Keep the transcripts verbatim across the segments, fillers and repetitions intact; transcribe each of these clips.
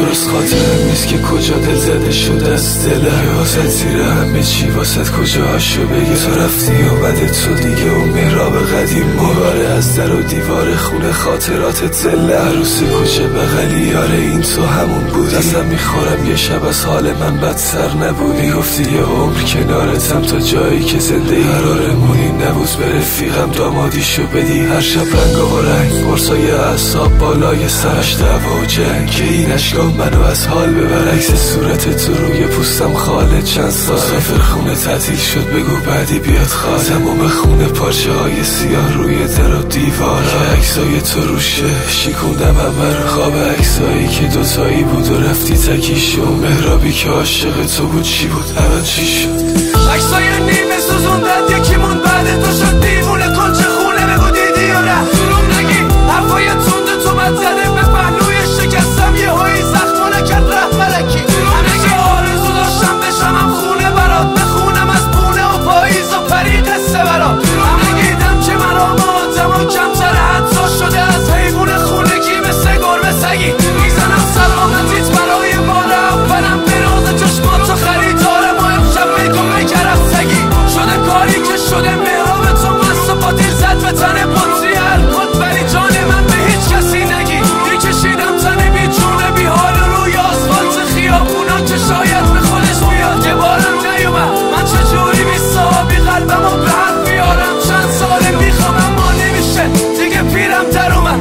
درست خاطرم نیست که کجا دل زده شده از دلم واسه زیر همه چی واسه کجا هاشو بگه تو رفتی اومده تو دیگه اون مهراب قدیم مباره از در و دیوار خونه خاطرات زله عروس کوچه بغلی یاره این تو همون بودی دستم میخورم یه شب از حال من بدتر نبودی گفتی یه عمر کنارتم تا جایی که زنده قرارمونی نبود به رفیقم دامادیشو بدی هر شب رنگ و رنگ پرسای اعصاب بالای سرش دعوا و جنگ که این اشکام منو از حال ببر عکس صورت تو روی پوستم خاله چند سال سفر خونه تعطیل شد بگو بعدی بیاد خواهد تمام خونه پارچه های سیاه روی در و دیوار که عکسای تو روشه شیکوندم همه رو خواب عکسایی که دوتایی بود و رفتی تکیشو مهرابی که عاشق تو بود چی بود الان چی شد عکسای نیمه سوزوندن یکیمون بعد تو شد دیوونه کنچه خونه بگو دیدی یا نه دروم نگی حرفای تنده تو من زده به پهلوی شکستم یه هایی زخمونه کرد ره ملکی همه که آرزو داشتم بشمم خونه برات بخونم از بونه و پاییز و پری قصه برات هم نگیدم که من آمادم و کمتر حتی شده از حیوون خونگی مثل گربه سگی میزنم سلامتیت برای بار اولم بروز چشمات و خریدارم و امشب میکن بکرم سگی شده کاری که شده مهراب تو مست و پاتیل زد به تن پاتری الکل ولی جان من به هیچ کسی نگی میکشیدم تنه بی جونه بی حال روی آسفالت خیابونا که شاید به خودش بیاد یه بارم نیومد من چجوری بی صحابی قلبم و به هم بیارم چند ساله میخوام اما نمیشه دیگه پیرم در اومد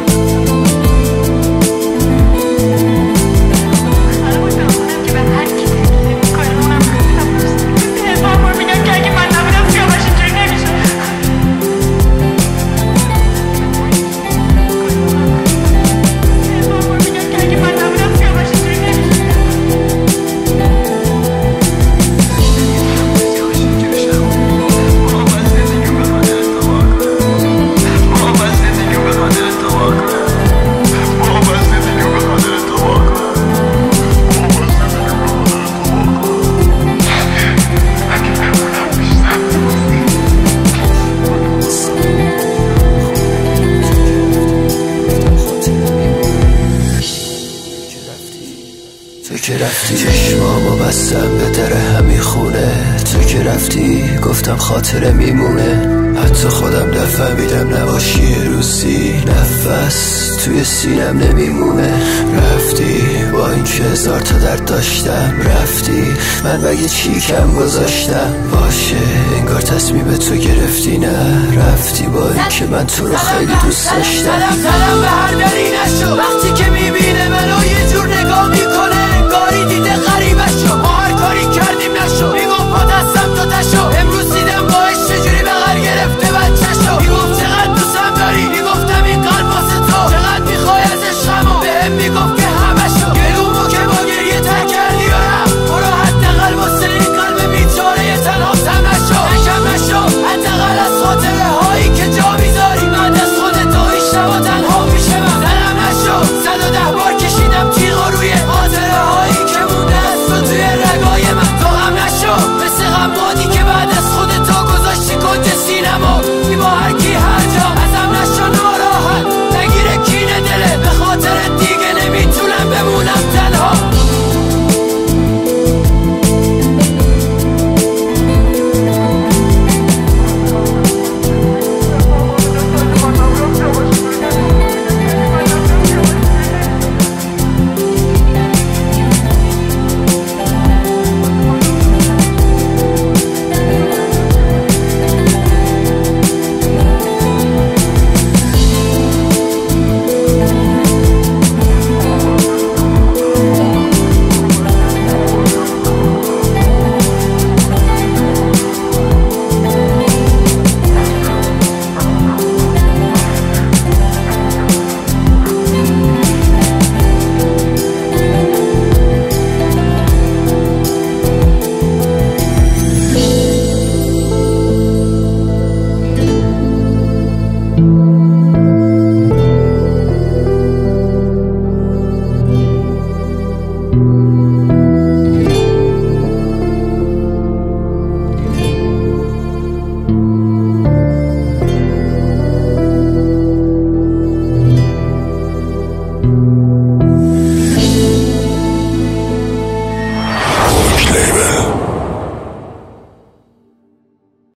تو که رفتی چشمامو بستم به در همی خونه تو که رفتی گفتم خاطره میمونه حتی خودم نفهمیدم نباشی روزی نفس توی سینم نمیمونه رفتی با این که هزار تا درد داشتم رفتی من بگه چی کم گذاشتم باشه انگار تصمیم تو گرفتی نه رفتی با این که من تو رو خیلی دوست داشتم سلام سلام به هر دری نشو وقتی که میبینه منو یه